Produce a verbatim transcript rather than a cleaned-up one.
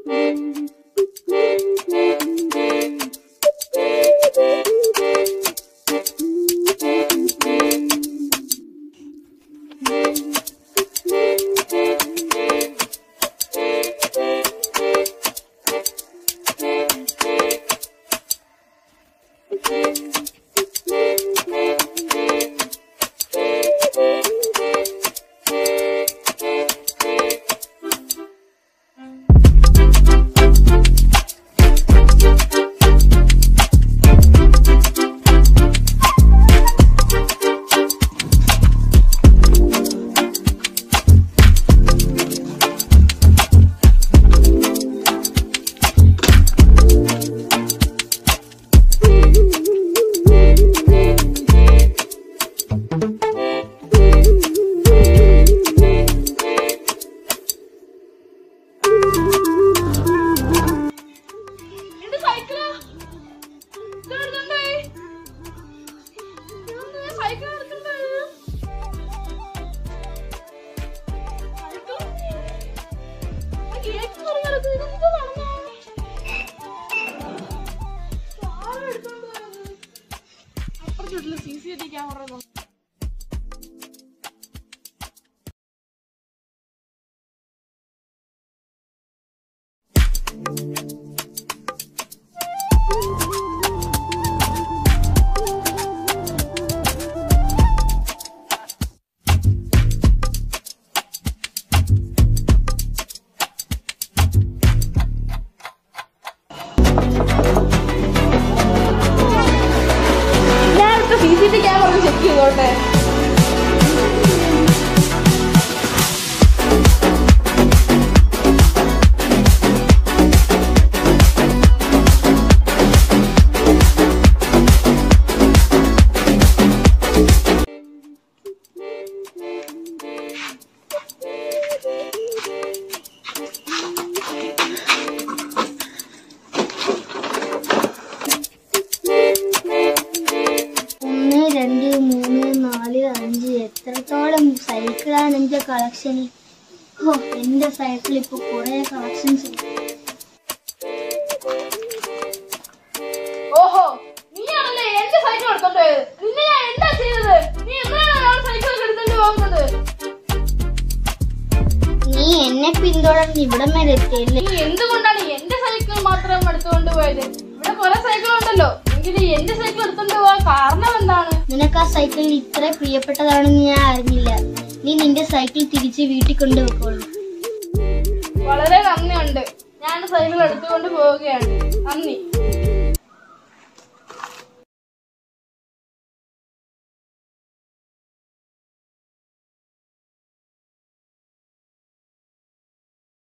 C C T V camera. Check it out there. എത്രത്തോളം സൈക്കിളാണ് എന്റെ കളക്ഷൻ. ഓ എന്റെ സൈക്കിൾ ഇപ്പൊ കുറെ കളക്ഷൻസ്. ഓഹോ നീയാണല്ലേ എന്റെ സൈക്കിൾ എടുത്തോണ്ട് പോയത്. നിന്നെ ഞാൻ എന്താ ചെയ്തത്? നീ എന്തിനാണ് സൈക്കിൾ എടുത്തോണ്ട് പോകുന്നത്? നീ എന്നെ പിന്തുടർന്ന് ഇവിടം വരെ എത്തിയല്ലേ. നീ എന്തുകൊണ്ടാണ് എന്റെ സൈക്കിൾ മാത്രം എടുത്തുകൊണ്ട് പോയത്? ഇവിടെ കുറെ സൈക്കിൾ ഉണ്ടല്ലോ, എങ്കിലും എന്റെ സൈക്കിൾ എടുത്തോണ്ട് പോകാൻ കാരണം എന്താണ്? നിനക്ക് ആ സൈക്കിൾ ഇത്ര പ്രിയപ്പെട്ടതാണെന്ന് ഞാൻ അറിഞ്ഞില്ല. നീ നിന്റെ സൈക്കിൾ തിരിച്ച് വീട്ടിൽ കൊണ്ടുപോയിക്കോളൂ. വളരെ നന്ദിയുണ്ട്. ഞാൻ സൈക്കിൾ എടുത്തുകൊണ്ട് പോവുകയാണ്. നന്ദി.